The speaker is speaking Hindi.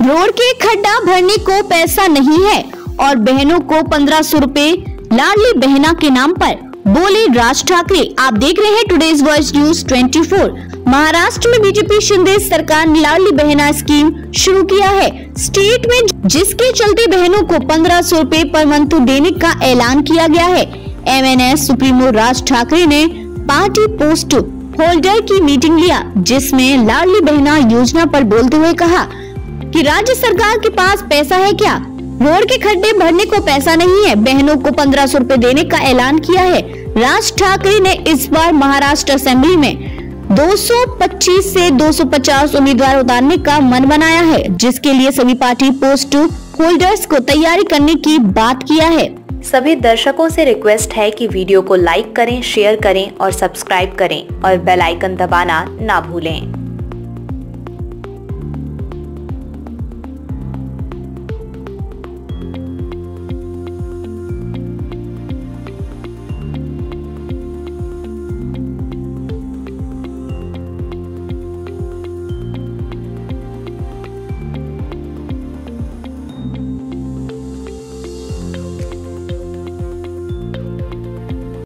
रोड के खड्डा भरने को पैसा नहीं है और बहनों को 1500 रुपए लाडली बहना के नाम पर, बोले राज ठाकरे। आप देख रहे हैं टुडेज वॉइस न्यूज 24। महाराष्ट्र में बीजेपी शिंदे सरकार ने लाडली बहना स्कीम शुरू किया है स्टेट में, जिसके चलते बहनों को 1500 रुपए पर मंथ देने का ऐलान किया गया है। एमएनएस सुप्रीमो राज ठाकरे ने पार्टी पोस्ट होल्डर की मीटिंग लिया, जिसमें लाडली बहना योजना पर बोलते हुए कहा कि राज्य सरकार के पास पैसा है क्या? रोड के खड्डे भरने को पैसा नहीं है, बहनों को 1500 रुपए देने का ऐलान किया है। राज ठाकरे ने इस बार महाराष्ट्र असेंबली में 225 से 250 उम्मीदवार उतारने का मन बनाया है, जिसके लिए सभी पार्टी पोस्ट होल्डर्स को तैयारी करने की बात किया है। सभी दर्शकों से रिक्वेस्ट है कि वीडियो को लाइक करें, शेयर करें और सब्सक्राइब करें और बेल आइकन दबाना ना भूलें।